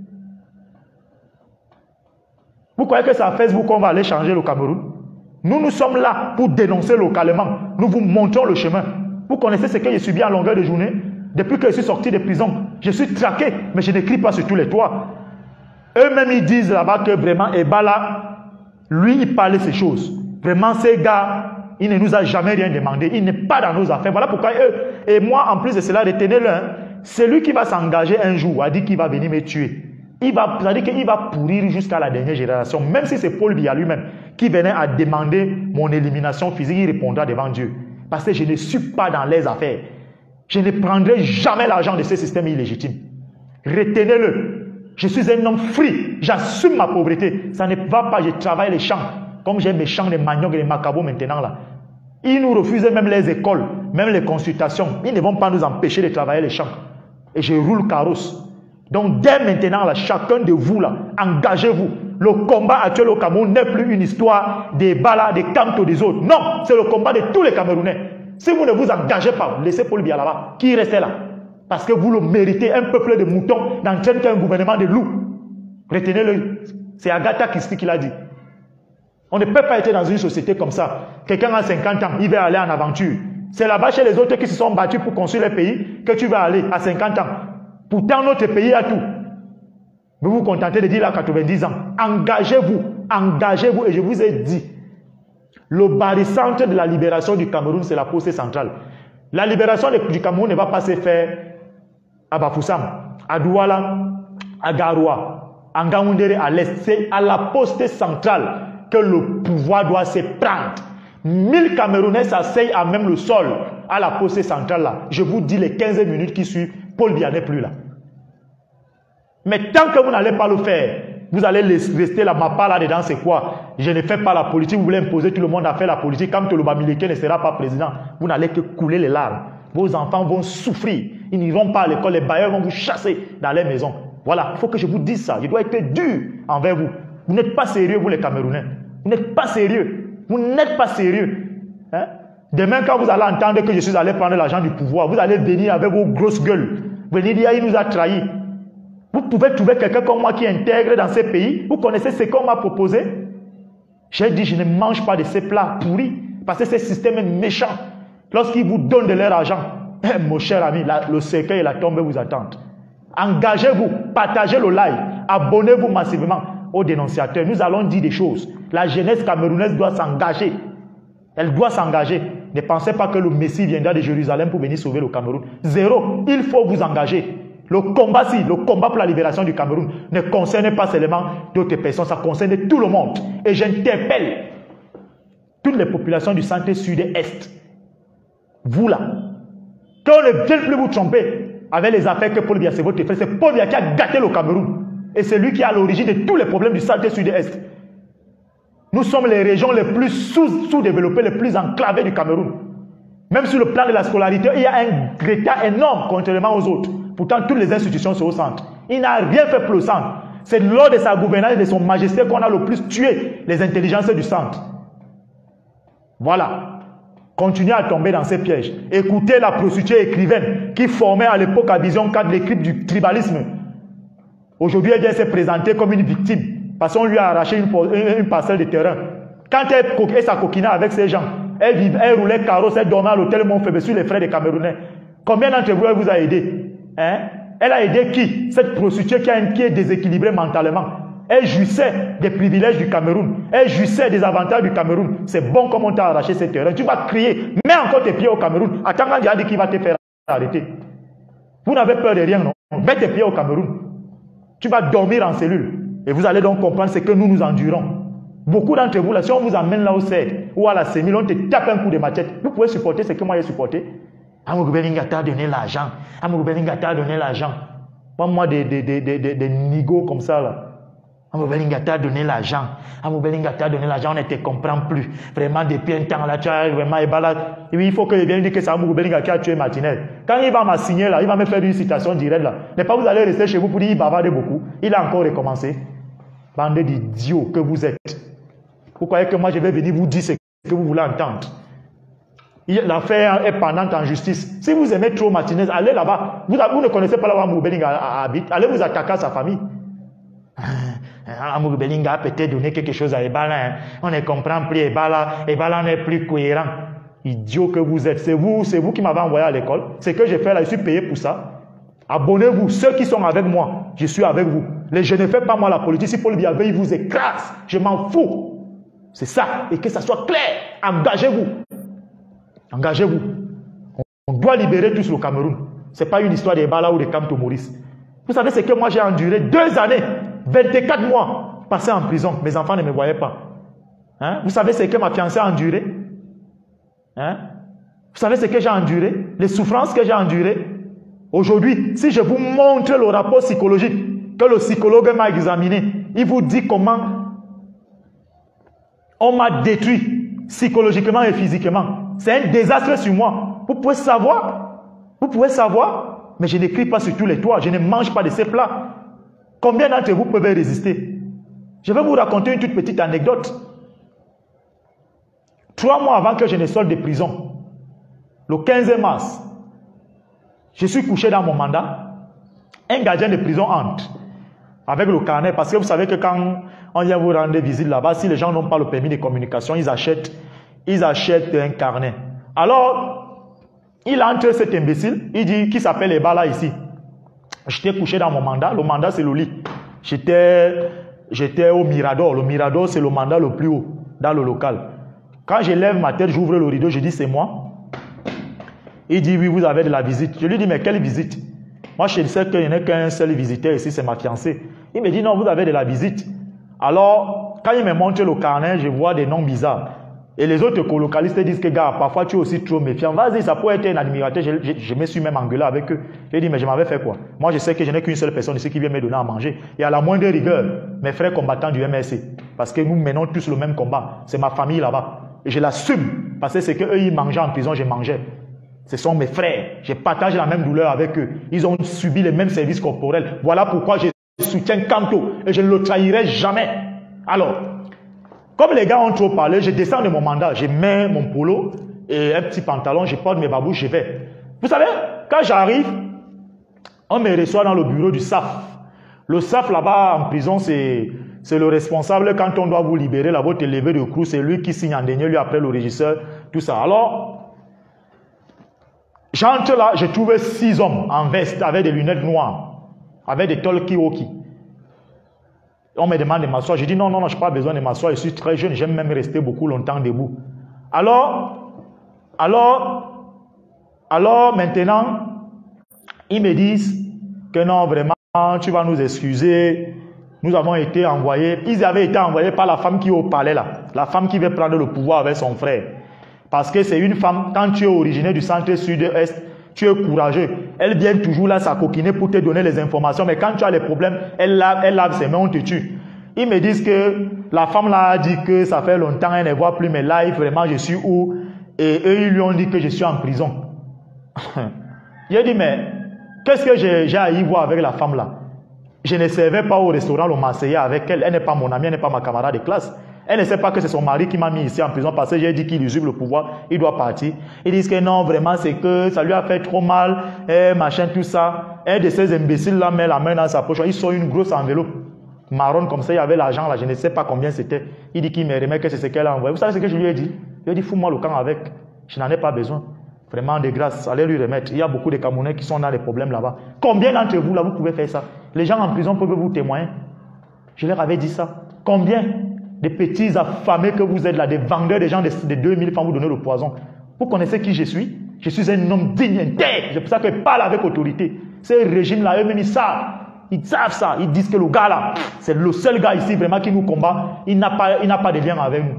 Vous croyez que c'est à Facebook qu'on va aller changer le Cameroun? Nous, nous sommes là pour dénoncer localement. Nous vous montrons le chemin. Vous connaissez ce que j'ai subi en longueur de journée? Depuis que je suis sorti de prison, je suis traqué, mais je n'écris pas sur tous les toits. Eux-mêmes, ils disent là-bas que vraiment, Ebala, lui, il parlait ces choses. Vraiment, ces gars, il ne nous a jamais rien demandé. Il n'est pas dans nos affaires. Voilà pourquoi eux, et moi, en plus de cela, retenez-le. Hein, celui qui va s'engager un jour a dit qu'il va venir me tuer. Il va, c'est-à-dire qu'il va pourrir jusqu'à la dernière génération. Même si c'est Paul Biya lui-même qui venait à demander mon élimination physique, il répondra devant Dieu. Parce que je ne suis pas dans les affaires. Je ne prendrai jamais l'argent de ce système illégitime. Retenez-le. Je suis un homme free. J'assume ma pauvreté. Ça ne va pas, je travaille les champs. Comme j'ai mes champs de manioc et de macabo maintenant là. Ils nous refusent même les écoles, même les consultations. Ils ne vont pas nous empêcher de travailler les champs. Et je roule carrosse. Donc dès maintenant, là, chacun de vous, là, engagez-vous. Le combat actuel au Cameroun n'est plus une histoire des balas, des Kamto des autres. Non, c'est le combat de tous les Camerounais. Si vous ne vous engagez pas, laissez Paul Biya là-bas, qui reste là. Parce que vous le méritez, un peuple de moutons n'entraîne qu'un gouvernement de loups. Retenez-le, c'est Agatha Christie qui l'a dit. On ne peut pas être dans une société comme ça. Quelqu'un a cinquante ans, il va aller en aventure. C'est là-bas chez les autres qui se sont battus pour construire le pays que tu vas aller à cinquante ans. Pourtant, notre pays a tout. Vous vous contentez de dire à quatre-vingt-dix ans. Engagez-vous, engagez-vous. Et je vous ai dit, le barycentre de la libération du Cameroun, c'est la poste centrale. La libération du Cameroun ne va pas se faire à Bafoussam, à Douala, à Garoua. En Ngaoundéré, à l'est, c'est à la poste centrale que le pouvoir doit se prendre. mille Camerounais s'asseyent à même le sol à la poste centrale là. Je vous dis les quinze minutes qui suivent, Paul Biya n'est plus là. Mais tant que vous n'allez pas le faire, vous allez rester là, ma part là-dedans, c'est quoi? Je ne fais pas la politique, vous voulez imposer tout le monde à faire la politique. Quand le Bamileke ne sera pas président, vous n'allez que couler les larmes. Vos enfants vont souffrir. Ils n'iront pas à l'école, les bailleurs vont vous chasser dans les maisons. Voilà, il faut que je vous dise ça. Je dois être dur envers vous. Vous n'êtes pas sérieux, vous les Camerounais. Vous n'êtes pas sérieux. Vous n'êtes pas sérieux. Hein? Demain, quand vous allez entendre que je suis allé prendre l'argent du pouvoir, vous allez venir avec vos grosses gueules. Venir dire, il nous a trahis. Vous pouvez trouver quelqu'un comme moi qui intègre dans ces pays. Vous connaissez ce qu'on m'a proposé? J'ai dit, je ne mange pas de ces plats pourris. Parce que ce système est méchant. Lorsqu'ils vous donnent de leur argent, eh, mon cher ami, la, le cercueil et la tombe vous attendent. Engagez-vous, partagez le live, abonnez-vous massivement aux dénonciateurs. Nous allons dire des choses. La jeunesse camerounaise doit s'engager. Elle doit s'engager. Ne pensez pas que le Messie viendra de Jérusalem pour venir sauver le Cameroun. Zéro. Il faut vous engager. Le combat, si, le combat pour la libération du Cameroun ne concerne pas seulement d'autres personnes, ça concerne tout le monde. Et j'interpelle toutes les populations du centre, sud et est. Vous là, qu'on ne vienne plus vous tromper avec les affaires que Paul Biya, c'est votre frère. C'est Paul Biya qui a gâté le Cameroun. Et c'est lui qui est à l'origine de tous les problèmes du centre, sud et est. Nous sommes les régions les plus sous-développées, les plus enclavées du Cameroun. Même sur le plan de la scolarité, il y a un retard énorme contrairement aux autres. Pourtant, toutes les institutions sont au centre. Il n'a rien fait pour le centre. C'est lors de sa gouvernance et de son majesté qu'on a le plus tué les intelligences du centre. Voilà. Continuez à tomber dans ces pièges. Écoutez la prostituée écrivaine qui formait à l'époque à Vision quatre l'équipe du tribalisme. Aujourd'hui, elle vient se présenter comme une victime parce qu'on lui a arraché une, une, une parcelle de terrain. Quand elle, elle s'acoquinait avec ces gens, elle, vivait, elle roulait carrosse, elle dormait à l'hôtel Montfébé sur les frais des Camerounais. Combien d'entre vous elle vous a aidé? Hein? Elle a aidé qui? Cette prostituée qui, a un, qui est déséquilibrée mentalement. Elle jouissait des privilèges du Cameroun. Elle jouissait des avantages du Cameroun. C'est bon comme on t'a arraché ces terrains. Tu vas crier, mets encore tes pieds au Cameroun. Attends quand il a dit qu'il va te faire arrêter. Vous n'avez peur de rien, non? Mets tes pieds au Cameroun. Tu vas dormir en cellule. Et vous allez donc comprendre ce que nous nous endurons. Beaucoup d'entre vous, là, si on vous amène là au C E D ou à la sémile, on te tape un coup de machette. Vous pouvez supporter ce que moi j'ai supporté. Amour Belinga t'a donné l'argent. Amour Belinga t'a donné l'argent. Pas moi des, des, des, des, des, des nigauds comme ça là. Amour Belinga t'a donné l'argent. Amour Belinga t'a donné l'argent, on ne te comprend plus. Vraiment, depuis un temps là, tu as vraiment ébalé. Et puis il faut que je vienne dire que c'est Amour Belinga qui a tué Martinez. Quand il va m'assigner là, il va me faire une citation directe là. N'est pas vous allez rester chez vous pour dire qu'il bavarde beaucoup. Il a encore recommencé. Bande d'idiots que vous êtes. Vous croyez que moi je vais venir vous dire ce que vous voulez entendre? L'affaire est pendante en justice. Si vous aimez trop Martinez, allez là-bas. Vous, vous ne connaissez pas là où Amour Belinga habite. Allez vous attaquer à sa famille. Amour Belinga a peut-être donné quelque chose à Ebala. Hein. On ne comprend plus Ebala. Ebala n'est plus cohérent. Idiot que vous êtes. C'est vous, c'est vous qui m'avez envoyé à l'école. C'est que j'ai fait là, je suis payé pour ça. Abonnez-vous. Ceux qui sont avec moi, je suis avec vous. Les, je ne fais pas moi la politique. Si Paul Biya veut, il vous écrase. Je m'en fous. C'est ça. Et que ça soit clair. Engagez-vous. Engagez-vous. On doit libérer tous le Cameroun. Ce n'est pas une histoire d'Ebala ou de Kamto Maurice. Vous savez ce que moi j'ai enduré? Deux années, vingt-quatre mois, passé en prison. Mes enfants ne me voyaient pas. Hein? Vous savez ce que ma fiancée a enduré? Hein? Vous savez ce que j'ai enduré? Les souffrances que j'ai endurées? Aujourd'hui, si je vous montre le rapport psychologique que le psychologue m'a examiné, il vous dit comment on m'a détruit psychologiquement et physiquement. C'est un désastre sur moi. Vous pouvez savoir. Vous pouvez savoir. Mais je n'écris pas sur tous les toits. Je ne mange pas de ces plats. Combien d'entre vous peuvent résister? Je vais vous raconter une toute petite anecdote. Trois mois avant que je ne sorte de prison, le quinze mars, je suis couché dans mon mandat. Un gardien de prison entre avec le carnet. Parce que vous savez que quand on vient vous rendre visite là-bas, si les gens n'ont pas le permis de communication, ils achètent Ils achètent un carnet. Alors, il entre cet imbécile, il dit, qui s'appelle Ebala ici. J'étais couché dans mon mandat, le mandat c'est le lit. J'étais j'étais au Mirador. Le Mirador c'est le mandat le plus haut dans le local. Quand je lève ma tête, j'ouvre le rideau, je dis c'est moi. Il dit oui, vous avez de la visite. Je lui dis mais quelle visite? Moi je sais qu'il n'y a qu'un seul visiteur ici, c'est ma fiancée. Il me dit, non, vous avez de la visite. Alors, quand il me montre le carnet, je vois des noms bizarres. Et les autres colocalistes disent que, gars, parfois tu es aussi trop méfiant. Vas-y, ça peut être un admirateur. Je, je, je me suis même engueulé avec eux. J'ai dit, mais je m'avais fait quoi? Moi, je sais que je n'ai qu'une seule personne ici qui vient me donner à manger. Et à la moindre rigueur, mes frères combattants du M R C. Parce que nous menons tous le même combat. C'est ma famille là-bas. Et je l'assume. Parce que c'est qu'eux, ils mangeaient en prison, je mangeais. Ce sont mes frères. Je partage la même douleur avec eux. Ils ont subi les mêmes services corporels. Voilà pourquoi je soutiens Kanto. Et je ne le trahirai jamais. Alors, comme les gars ont trop parlé, je descends de mon mandat, je mets mon polo et un petit pantalon, je porte mes babouches, je vais. Vous savez, quand j'arrive, on me reçoit dans le bureau du S A F. Le S A F là-bas en prison, c'est le responsable. Quand on doit vous libérer, là, vous te lever de crew, c'est lui qui signe en dernier, lui après le régisseur, tout ça. Alors, j'entre là, je trouve six hommes en veste avec des lunettes noires, avec des talkie-walkie. On me demande de m'asseoir. Je dis non, non, non, je n'ai pas besoin de m'asseoir. Je suis très jeune, j'aime même rester beaucoup longtemps debout. Alors, alors, alors maintenant, ils me disent que non, vraiment, tu vas nous excuser. Nous avons été envoyés, ils avaient été envoyés par la femme qui est au palais là. La femme qui veut prendre le pouvoir avec son frère. Parce que c'est une femme, quand tu es originaire du centre sud-est, tu es courageux. Elle vient toujours là s'acoquiner pour te donner les informations. Mais quand tu as les problèmes, elle lave, elle lave ses mains, on te tue. Ils me disent que la femme là a dit que ça fait longtemps, elle ne voit plus mes lives, vraiment je suis où? Et eux, ils lui ont dit que je suis en prison. J'ai dit, mais qu'est-ce que j'ai à y voir avec la femme là? Je ne servais pas au restaurant le Marseillais avec elle. Elle n'est pas mon amie, elle n'est pas ma camarade de classe. Elle ne sait pas que c'est son mari qui m'a mis ici en prison parce que j'ai dit qu'il usurpe le pouvoir, il doit partir. Ils disent que non, vraiment, c'est que ça lui a fait trop mal, et machin, tout ça. Un de ces imbéciles-là met la main dans sa poche, ils sont une grosse enveloppe marron comme ça, il y avait l'argent là, je ne sais pas combien c'était. Il dit qu'il me remet que c'est ce qu'elle a envoyé. Vous savez ce que je lui ai dit? Je lui ai dit, fous-moi le camp avec, je n'en ai pas besoin. Vraiment, de grâce, allez lui remettre. Il y a beaucoup de Camerounais qui sont dans les problèmes là-bas. Combien d'entre vous là, vous pouvez faire ça? Les gens en prison peuvent vous témoigner. Je leur avais dit ça. Combien des petits affamés que vous êtes là, des vendeurs, des gens de, de deux mille francs vous donner le poison. Vous connaissez qui je suis? Je suis un homme digne, intègre. C'est pour ça que je parle avec autorité. Ces régimes-là, eux-mêmes, ils savent. Ils savent ça. Ils disent que le gars là, c'est le seul gars ici vraiment qui nous combat. Il n'a pas, il n'a pas de lien avec nous.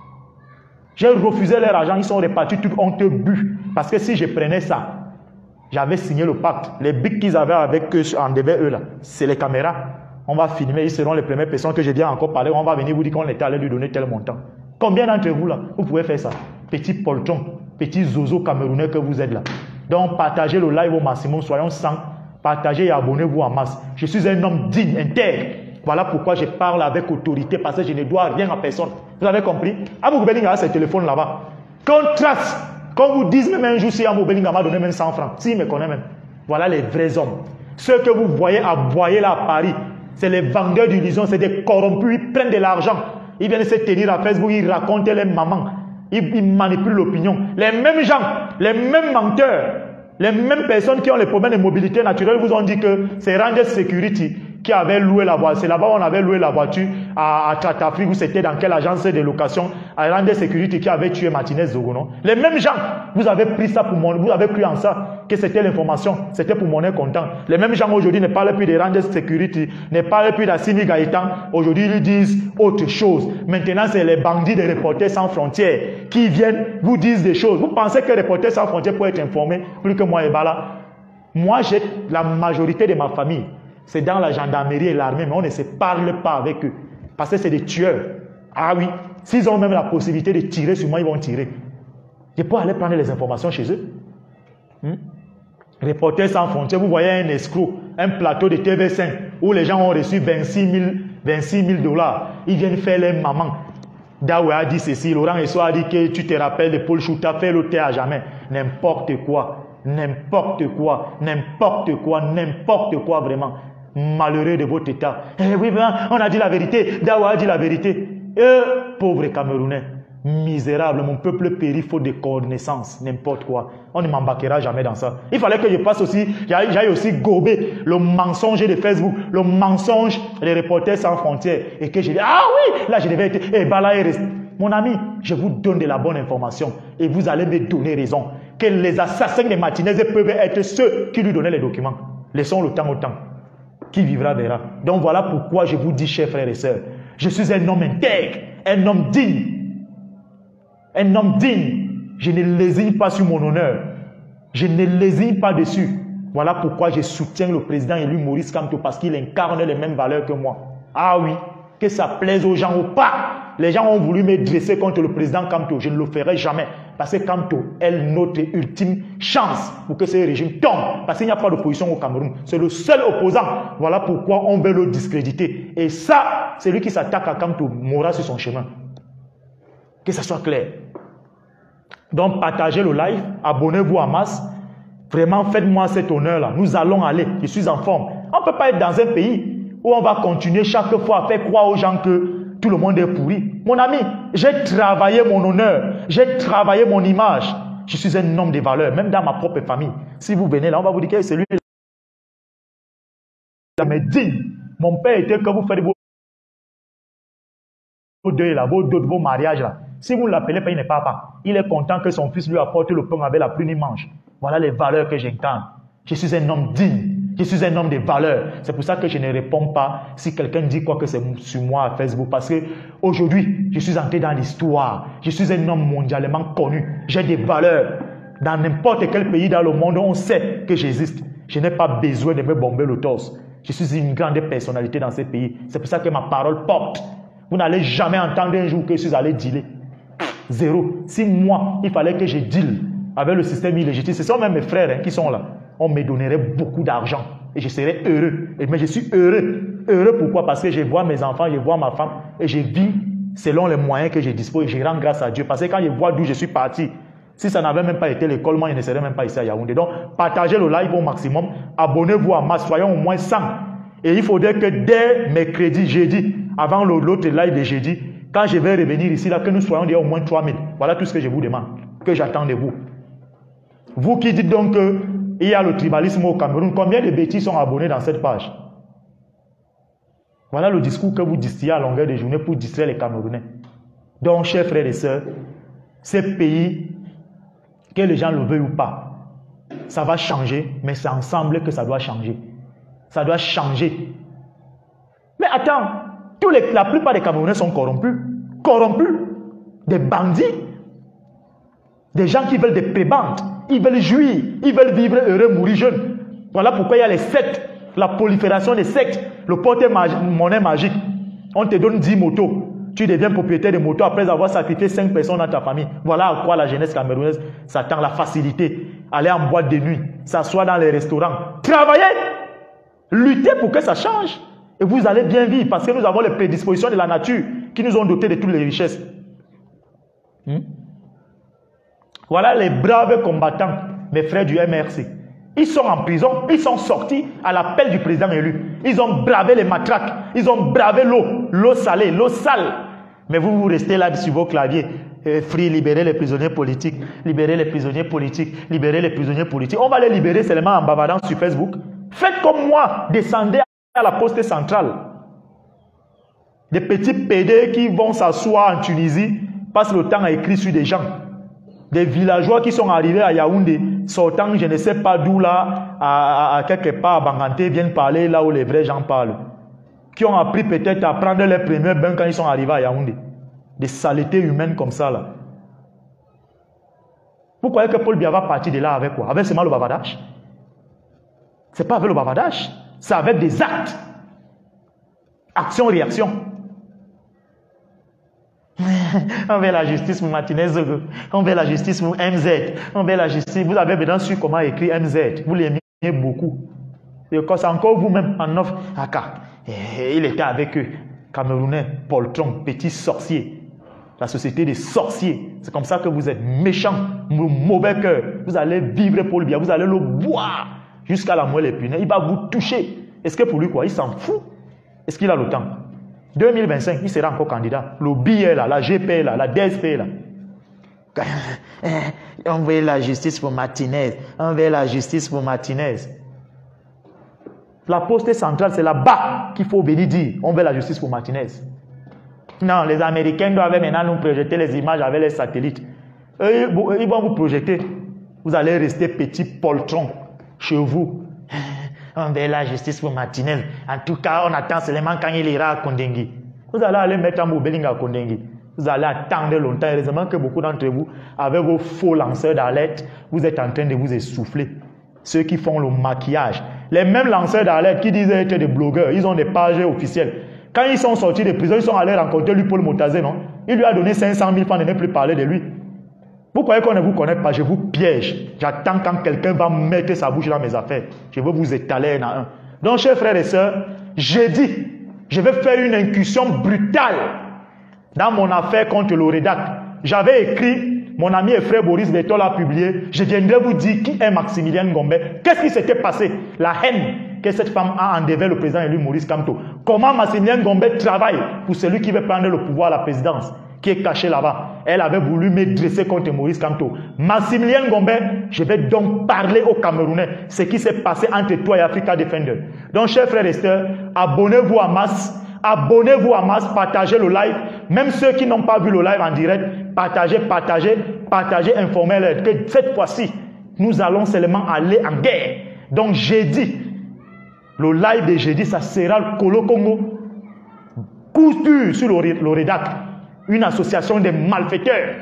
J'ai refusé leur argent. Ils sont repartis tout honteux but. Parce que si je prenais ça, j'avais signé le pacte. Les bics qu'ils avaient avec eux, en devant eux là, c'est les caméras. On va filmer, ils seront les premières personnes que je viens encore parler. On va venir vous dire qu'on était allé lui donner tel montant. Combien d'entre vous là, vous pouvez faire ça? Petit poltron, petit zozo camerounais que vous êtes là. Donc partagez le live au maximum, soyons cent. Partagez et abonnez-vous en masse. Je suis un homme digne, intègre. Voilà pourquoi je parle avec autorité, parce que je ne dois rien à personne. Vous avez compris? Abou Bellinga a ses téléphones là-bas. Qu'on trace, qu'on vous dise même un jour si Abou Bellinga m'a donné même cent francs. S'il me connaît même. Voilà les vrais hommes. Ceux que vous voyez aboyer là à Paris, c'est les vendeurs d'illusions, c'est des corrompus, ils prennent de l'argent. Ils viennent se tenir à Facebook, ils racontent les mamans. Ils, ils manipulent l'opinion. Les mêmes gens, les mêmes menteurs, les mêmes personnes qui ont les problèmes de mobilité naturelle vous ont dit que c'est Rangers Security qui avait loué la voiture. C'est là-bas où on avait loué la voiture à, à Tratafrique, où c'était dans quelle agence de location, à Rangers Security qui avait tué Martinez Zogono. Les mêmes gens, vous avez pris ça pour mon, vous avez cru en ça, que c'était l'information, c'était pour monnaie comptant. Les mêmes gens aujourd'hui ne parlent plus de Rangers Security, ne parlent plus d'Assimi Gaëtan. Aujourd'hui, ils disent autre chose. Maintenant, c'est les bandits de Reporters sans frontières qui viennent vous disent des choses. Vous pensez que Reporters sans frontières peut être informé plus que moi et Bala? Moi, j'ai la majorité de ma famille. C'est dans la gendarmerie et l'armée, mais on ne se parle pas avec eux. Parce que c'est des tueurs. Ah oui, s'ils ont même la possibilité de tirer sur moi, ils vont tirer. Je peux aller prendre les informations chez eux. Hmm? Reporters sans frontières, vous voyez un escroc, un plateau de T V cinq, où les gens ont reçu vingt-six mille dollars. Ils viennent faire les mamans. Daoué a dit ceci, Laurent Esso a dit que tu te rappelles de Paul Chouta, fais le thé à jamais. N'importe quoi. N'importe quoi, n'importe quoi, n'importe quoi vraiment. Malheureux de votre état. Eh oui, on a dit la vérité. Dawa a dit la vérité. Eh, pauvre Camerounais, misérable, mon peuple périt faute de connaissance, n'importe quoi. On ne m'embarquera jamais dans ça. Il fallait que je passe aussi, j'aille aussi gober le mensonge de Facebook, le mensonge des Reporters sans frontières. Et que je dis, ah oui, là je devais être, eh, Bala est resté. Mon ami, je vous donne de la bonne information et vous allez me donner raison. Que les assassins de Martinez peuvent être ceux qui lui donnaient les documents. Laissons le temps au temps. Qui vivra verra. Donc voilà pourquoi je vous dis, chers frères et sœurs, je suis un homme intègre, un homme digne. Un homme digne. Je ne lésine pas sur mon honneur. Je ne lésine pas dessus. Voilà pourquoi je soutiens le président élu Maurice Kamto, parce qu'il incarne les mêmes valeurs que moi. Ah oui, que ça plaise aux gens ou pas. Les gens ont voulu me dresser contre le président Kamto. Je ne le ferai jamais. Parce que Kamto est notre ultime chance pour que ce régime tombe. Parce qu'il n'y a pas d'opposition au Cameroun. C'est le seul opposant. Voilà pourquoi on veut le discréditer. Et ça, celui qui s'attaque à Kamto mourra sur son chemin. Que ça soit clair. Donc, partagez le live. Abonnez-vous en masse. Vraiment, faites-moi cet honneur-là. Nous allons aller. Je suis en forme. On ne peut pas être dans un pays où on va continuer chaque fois à faire croire aux gens que tout le monde est pourri. Mon ami, j'ai travaillé mon honneur. J'ai travaillé mon image. Je suis un homme de valeur, même dans ma propre famille. Si vous venez là, on va vous dire que c'est lui. Mais digne. Mon père était que vous faites vos deuils là, vos, vos mariages là. Si vous ne l'appelez pas, il n'est pas papa. Il est content que son fils lui apporte le pain avec la pluie il mange. Voilà les valeurs que j'incarne. Je suis un homme digne. Je suis un homme de valeur. C'est pour ça que je ne réponds pas si quelqu'un dit quoi que c'est sur moi à Facebook. Parce que aujourd'hui, je suis entré dans l'histoire. Je suis un homme mondialement connu. J'ai des valeurs. Dans n'importe quel pays dans le monde, on sait que j'existe. Je n'ai pas besoin de me bomber le torse. Je suis une grande personnalité dans ces pays. C'est pour ça que ma parole porte. Vous n'allez jamais entendre un jour que je suis allé dealer. Zéro. Si moi, il fallait que je deal avec le système illégitime, ce sont même mes frères hein, qui sont là. On me donnerait beaucoup d'argent et je serais heureux. Et, mais je suis heureux. Heureux pourquoi? Parce que je vois mes enfants, je vois ma femme et je vis selon les moyens que je dispose et je rends grâce à Dieu. Parce que quand je vois d'où je suis parti, si ça n'avait même pas été l'école, moi je ne serais même pas ici à Yaoundé. Donc partagez le live au maximum, abonnez-vous à masse, soyons au moins cent. Et il faudrait que dès mercredi, jeudi, avant l'autre live de jeudi, quand je vais revenir ici, là, que nous soyons déjà au moins trois mille. Voilà tout ce que je vous demande, que j'attends de vous. Vous qui dites donc que il y a le tribalisme au Cameroun. Combien de bêtises sont abonnés dans cette page? Voilà le discours que vous distillez à longueur de journée pour distraire les Camerounais. Donc, chers frères et sœurs, ces pays, que les gens le veuillent ou pas, ça va changer, mais c'est ensemble que ça doit changer. Ça doit changer. Mais attends, tous les, la plupart des Camerounais sont corrompus. Corrompus. Des bandits. Des gens qui veulent des prébendes. Ils veulent jouir, ils veulent vivre heureux, mourir jeune. Voilà pourquoi il y a les sectes, la prolifération des sectes, le porte-monnaie magique. On te donne dix motos, tu deviens propriétaire de motos après avoir sacrifié cinq personnes dans ta famille. Voilà à quoi la jeunesse camerounaise s'attend, la facilité. Aller en boîte de nuit, s'asseoir dans les restaurants, travailler, lutter pour que ça change. Et vous allez bien vivre parce que nous avons les prédispositions de la nature qui nous ont dotés de toutes les richesses. Hmm? Voilà les braves combattants, mes frères du M R C. Ils sont en prison, ils sont sortis à l'appel du président élu. Ils ont bravé les matraques, ils ont bravé l'eau, l'eau salée, l'eau sale. Mais vous, vous restez là sur vos claviers. Euh, free, libérer les prisonniers politiques, libérer les prisonniers politiques, libérer les prisonniers politiques. On va les libérer seulement en bavardant sur Facebook. Faites comme moi, descendez à la poste centrale. Des petits P D qui vont s'asseoir en Tunisie, passent le temps à écrire sur des gens. Des villageois qui sont arrivés à Yaoundé, sortant je ne sais pas d'où là, à, à, à quelque part à Banganté, viennent parler là où les vrais gens parlent. Qui ont appris peut-être à prendre les premiers bains quand ils sont arrivés à Yaoundé. Des saletés humaines comme ça là. Vous croyez que Paul Biya va partir de là avec quoi? Avec seulement le bavardage? C'est pas avec le bavardage, c'est avec des actes. Action-réaction. On veut la justice pour Martinez, on veut la justice pour M Z, on veut la justice. Vous avez maintenant su comment écrire M Z, vous l'aimez beaucoup. Et c'est encore vous-même en offre. Et il était avec eux, Camerounais, poltron, petit sorcier. La société des sorciers. C'est comme ça que vous êtes méchants, mauvais cœur. Vous allez vivre Paul Biya, vous allez le boire jusqu'à la moelle épineux. Il va vous toucher. Est-ce que pour lui, quoi, il s'en fout? Est-ce qu'il a le temps? deux mille vingt-cinq, il sera encore candidat. Le B I est là, la G P est là, la D S P est là. On veut la justice pour Martinez. On veut la justice pour Martinez. La poste centrale, c'est là-bas qu'il faut venir dire on veut la justice pour Martinez. Non, les Américains doivent maintenant nous projeter les images avec les satellites. Eux, ils vont vous projeter. Vous allez rester petit poltron chez vous. On veut la justice pour Martinez. En tout cas, on attend seulement quand il ira à Kondengui. Vous allez aller mettre un mobiling à Kondengui. Vous allez attendre longtemps. Heureusement que beaucoup d'entre vous, avec vos faux lanceurs d'alerte, vous êtes en train de vous essouffler. Ceux qui font le maquillage. Les mêmes lanceurs d'alerte qui disent être des blogueurs, ils ont des pages officielles. Quand ils sont sortis de prison, ils sont allés rencontrer lui Paul Motazé, non? Il lui a donné cinq cent mille francs de ne plus parler de lui. Vous croyez qu'on ne vous connaît pas? Je vous piège. J'attends quand quelqu'un va mettre sa bouche dans mes affaires. Je veux vous étaler un à un. Donc, chers frères et sœurs, j'ai dit, je vais faire une incursion brutale dans mon affaire contre le Redac. J'avais écrit, mon ami et frère Boris Beto l'a publié, je viendrai vous dire qui est Maximilien Ngombe. Qu'est-ce qui s'était passé? La haine que cette femme a enlevé le président élu Maurice Kamto. Comment Maximilien Ngombe travaille pour celui qui veut prendre le pouvoir à la présidence, qui est caché là-bas. Elle avait voulu me dresser contre Maurice Kamto. Maximilien Ngombe, je vais donc parler aux Camerounais ce qui s'est passé entre toi et Africa Defender. Donc, chers frères et sœurs, abonnez-vous à masse. Abonnez-vous à masse, partagez le live. Même ceux qui n'ont pas vu le live en direct, partagez, partagez, partagez, informez-les que cette fois-ci, nous allons seulement aller en guerre. Donc, jeudi, le live de jeudi, ça sera le Colo Congo. Coup dur sur le, le Redac. Une association de malfaiteurs.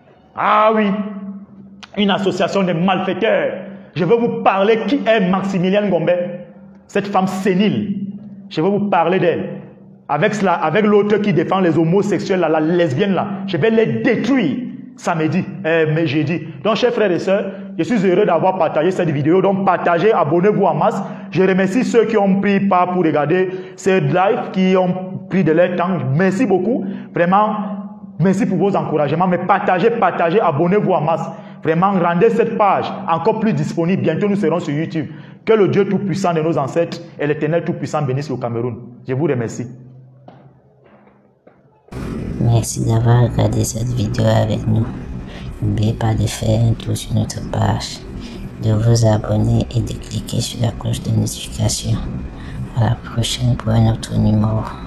Ah oui, une association de malfaiteurs. Je vais vous parler qui est Maximilien Ngombe. Cette femme sénile. Je vais vous parler d'elle. Avec cela, avec l'autre qui défend les homosexuels, là, la lesbienne là, je vais les détruire samedi, euh, mais jeudi. Donc, chers frères et sœurs, je suis heureux d'avoir partagé cette vidéo. Donc, partagez, abonnez-vous en masse. Je remercie ceux qui ont pris part pour regarder cette live, qui ont pris de leur temps. Merci beaucoup. Vraiment, merci pour vos encouragements. Mais partagez, partagez, abonnez-vous en masse. Vraiment, rendez cette page encore plus disponible. Bientôt, nous serons sur YouTube. Que le Dieu Tout-Puissant de nos ancêtres et l'Éternel Tout-Puissant bénisse le Cameroun. Je vous remercie. Merci d'avoir regardé cette vidéo avec nous. N'oubliez pas de faire un tour sur notre page, de vous abonner et de cliquer sur la cloche de notification. À la prochaine pour un autre numéro.